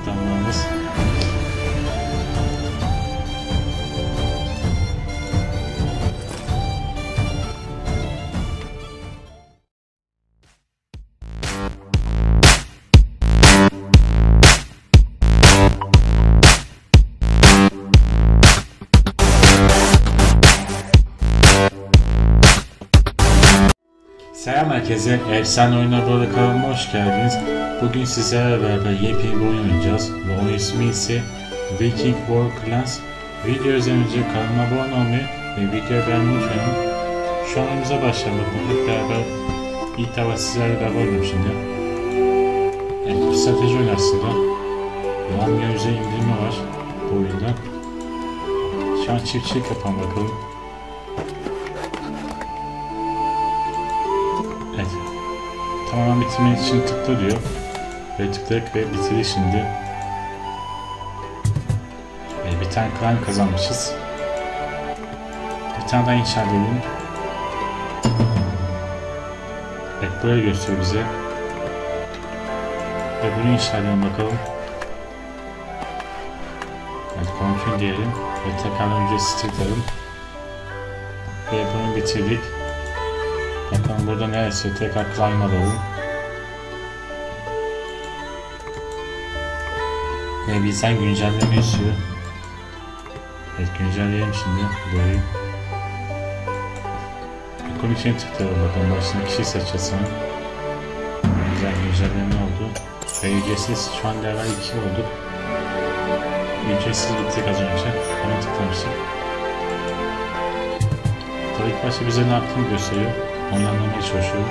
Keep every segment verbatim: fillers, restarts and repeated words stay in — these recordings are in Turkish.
adamlarımız. Selam herkese, Efsane Oyunlar burada kanalıma hoş geldiniz. Bugün sizlerle beraber yepyeni bir oyun oynayacağız ve oyun ismi ise Viking War Clans. Video izlemeyince kanalıma abone olmayı ve videoyu beğenmeyi unutmayın. Şu an oyunumuza başlayalım. Hep beraber ilk defa sizlerle beraber oynuyorum şimdi. Evet, bir strateji oyunu aslında. on milyon üzeri indirimi var bu oyunda. Şu an çiftçilik yapalım bakalım. Evet. Tamamen bitirmek için tıkla diyor. Ve tıkladık ve bitirdi şimdi. Ee, bir tane klan kazanmışız. Bir tane daha inşa edelim. Evet, burayı gösteriyor bize. Ve bunu inşa edelim bakalım. Evet, continue diyelim. Ve tekrardan ücretsiz tıklayalım. Ve bunu bitirdik. Bakalım burada neresi? Tekrar climb alalım. Ve bizden güncelleme istiyor. Evet, güncelleyelim şimdi burayı. Ekonomik şeyini tıklayalım bakalım. Başına kişi seçeceğiz sana. Güzel güncelleme oldu. Ve ücretsiz şu an level iki olduk. Ücretsiz bittik az önce. Ona tıklamıştık. Tabii ilk başta bize ne yaptığını gösteriyor. Onu anlamaya çalışıyorum.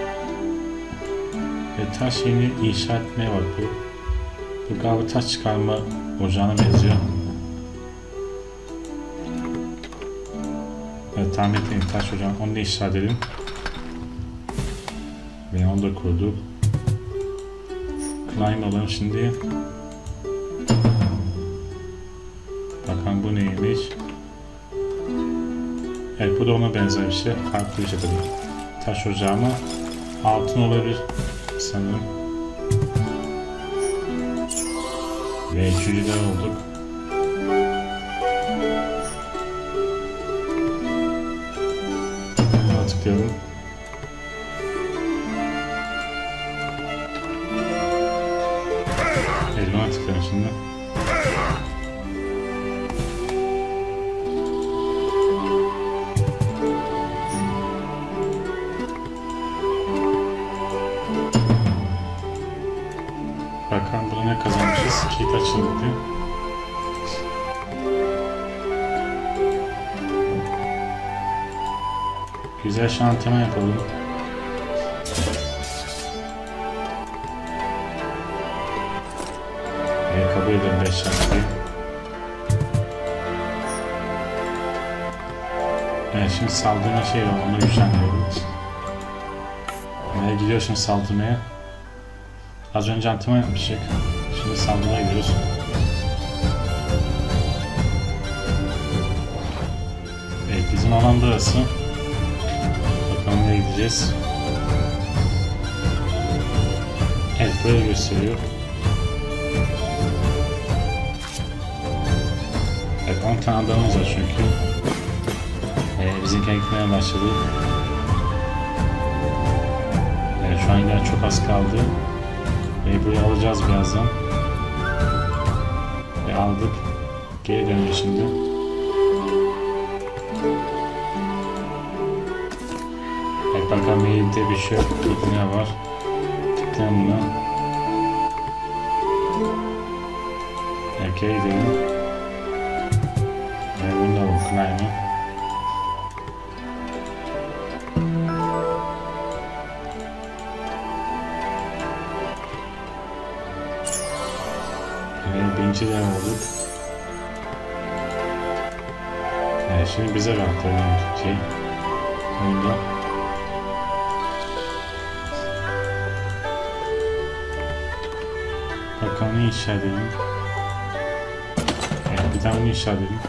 Ve taş yeni inşa etmeye bakıyor. Bu galiba taş çıkarma ocağına benziyor. Evet, tahmin ettiğim taş ocağı, onu da inşa edelim. Ve onu da kurduk. Climb alalım şimdi. Bakalım bu neymiş. Evet, bu da ona benzer bir şey. Farklı bir şey tabii. Taş ocağı ama altın olabilir sanırım. Ve üçüncüde olduk. Buna tıklıyorum. Evet, buna tıklıyorum şimdi. Bakalım burada ne kazanmışız? Kilit açıldı. Güzel şantiyema yapalım. Ve kabul edelim beş şantiyayı. Evet, şimdi saldırma şey var, onu güçlendiriyorum. Ve gidiyor şimdi saldırmaya. Az önce antrenman yapmıştık. Şimdi saldırıya gidiyoruz. Evet, bizim alan burası. Bakalım nereye gideceğiz. Evet, böyle gösteriyor. Evet, on tane adamımız var çünkü. Ee, bizimkiler gitmeye başladı. Evet, şu an yine çok az kaldı. Ve burayı alacağız birazdan. Ve aldık. Geri dönüyor şimdi. Evet, bakalım eğilde bir şey yok. Ne var? Tıklayalım buna. Evet, geri gidelim. Evet, bunu da alalım. Climb'ı. Birinci de olduk. Evet, şimdi bize baktı oyun şey. Oyunda. Bakalım inşa edelim. Evet, bir tane onu inşa edelim.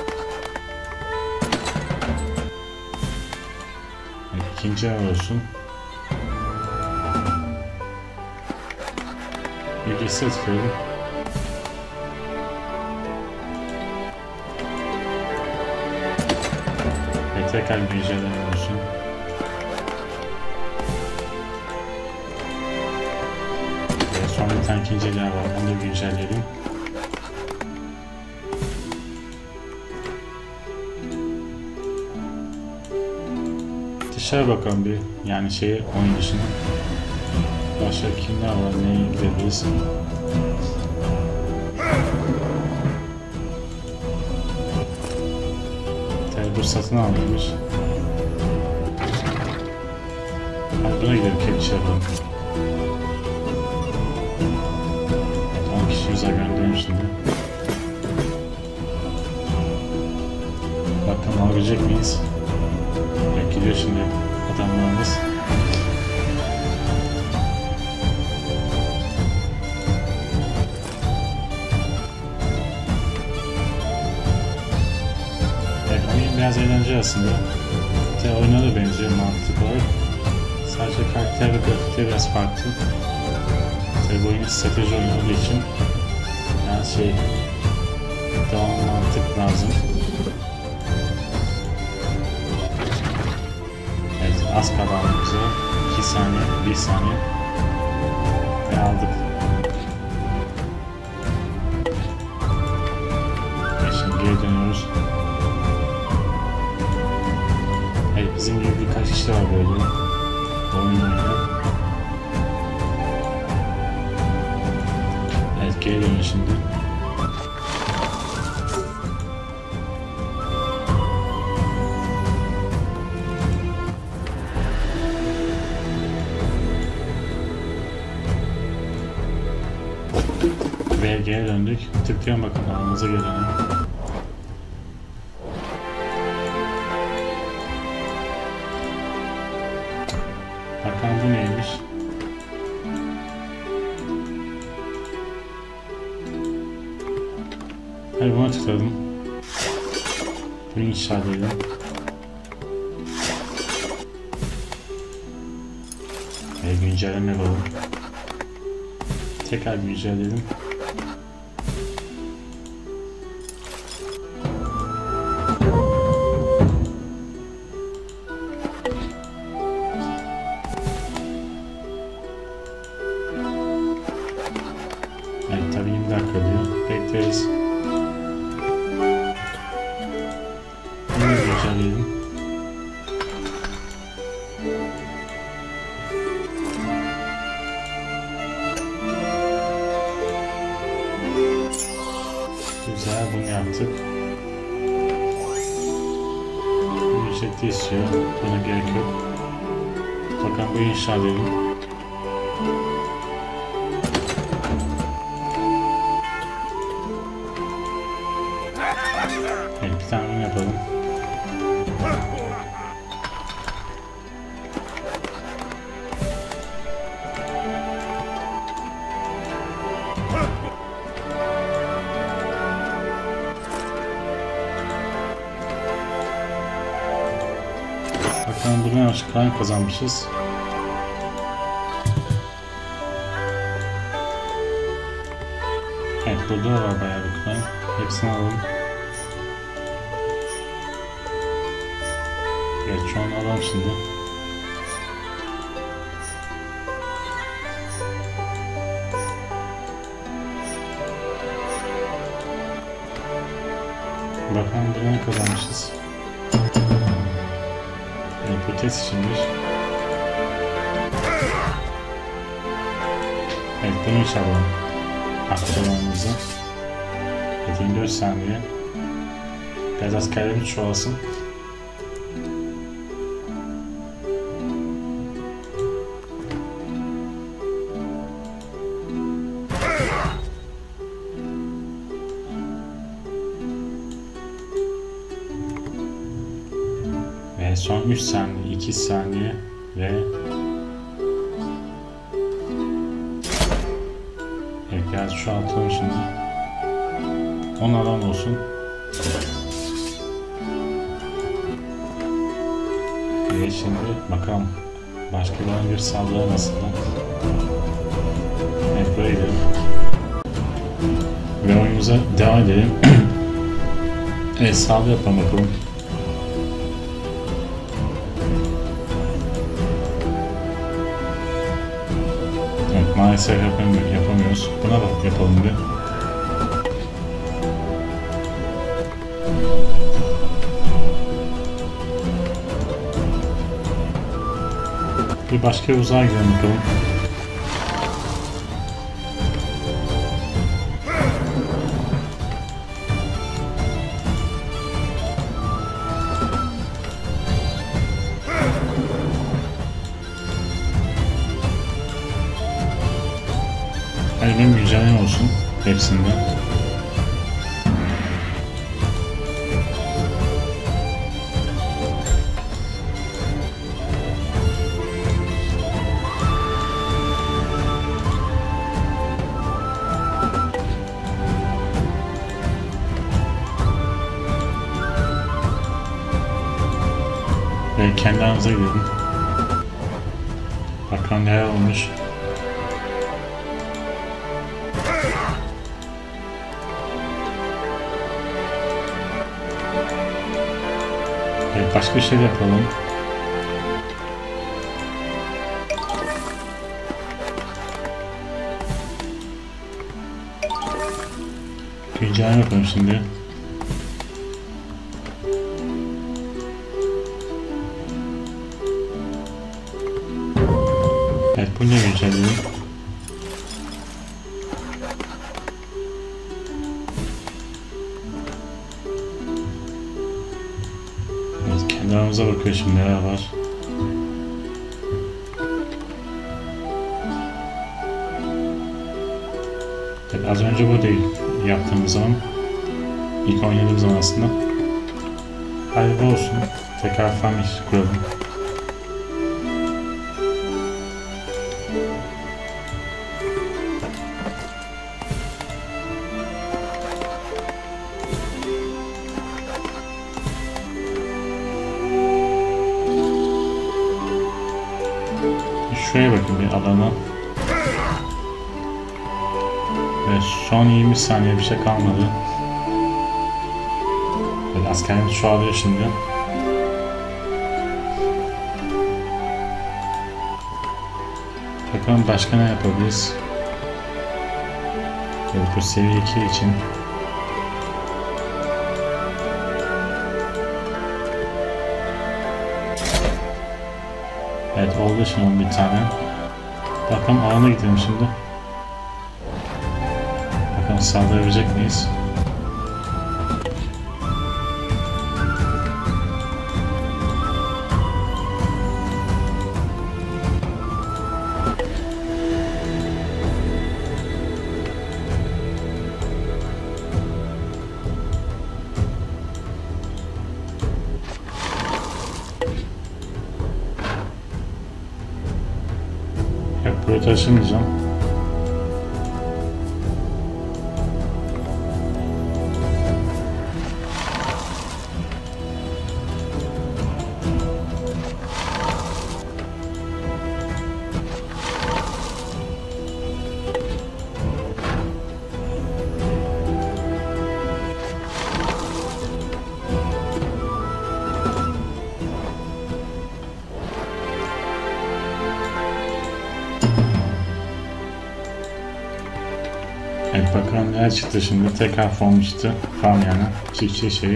Evet, ikinci ev olsun. Ücretsiz tıklayalım. tekrar güncelleme olsun. Ve sonra bir tane ikinci yer var, onu da güncelleyelim. Dışarı bakalım bir, yani şeye, oyun dışına. Başka kimler var, neye gidebiliriz? Tabi satın alıyormuş. Hadi buna gidelim, kedi şey yapalım. Evet, on kişi yüze gönderelim şimdi. Bakalım alabilecek miyiz? Evet, gidiyor şimdi adamlarımız. Biraz eğlenceli aslında. İşte oyuna da benziyor mantık olarak. Sadece karakter ve grafikte biraz farklı. Tabi bu oyun strateji oyunu olduğu için yani şey, devam mantık lazım. Evet, az kaldı bize. iki saniye, bir saniye ve aldık. Ve şimdi geri dönüyoruz. Evet, bizim gibi birkaç kişi var böyle oyun oynuyor. Evet, geri dönüyor şimdi. Ve geri döndük. Tıklayalım bakalım, aramıza geri dönelim. Bakalım bu neymiş? Hadi buna tıkladım. Bunu inşa edelim. Ve güncelleme yapalım. Tekrar güncelleyelim. Evet, tabii yirmi dakika diyor. Bekleriz. Bunu güncelleyelim. Güzel, bunu yaptık. Bu ücretli istiyor. Buna gerek yok. Bakalım bu inşa edelim. Evet, bir tane yapalım. Bakalım buradan açıklar kazanmışız. Evet, burada var bayağı bir coin. Hepsini alalım. Evet, şu an alalım şimdi. Bakalım burada ne kazanmışız. Evet, bu test içindir. Evet, bunu iş alalım. Aktarmamızı. Evet, yirmi dört saniye. Biraz askerlerimiz çoğalsın. Ve son üç saniye, iki saniye ve evet, biraz çoğaltalım şimdi. on alan olsun. Ve şimdi bakalım başka bir saldırı nasıl? Evet, buraya gidelim. Ve oyunumuza devam edelim. Evet, saldırı yapalım bakalım. maalesef yapamıyor, yapamıyoruz. Buna bak yapalım bir. Bir başka uzağa gidelim bakalım. Hani benim güncelleme olsun hepsinde. Ve kendi aranıza gidelim. Bakalım neler olmuş. Evet, başka bir şey de yapalım. Güncelleme yapalım şimdi. Evet, bu ne güncelleme? Evet, kendi aramıza bakıyor şimdi neler var. Evet, az önce bu değil yaptığımız zaman. İlk oynadığım zaman aslında. Hadi bu olsun. Tekrar family kuralım. Şuraya bakın bir alana. Ve son yirmi saniye bir şey kalmadı. Evet, askerimiz çoğalıyor şimdi. Bakalım başka ne yapabiliriz? Evet, bu seviye iki için. Evet, oldu şimdi bir tane. Bakalım alana gidelim şimdi. Bakalım saldırabilecek miyiz? Yok, buraya taşınmayacağım. Evet, bakalım neler çıktı şimdi. Tekrar form çıktı. Farm yani. Çiftçi şeyi.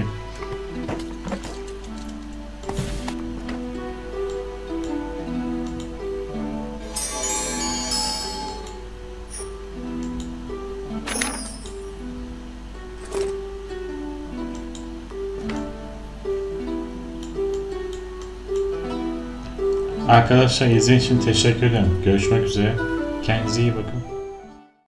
Arkadaşlar izlediğiniz için teşekkür ederim. Görüşmek üzere. Kendinize iyi bakın.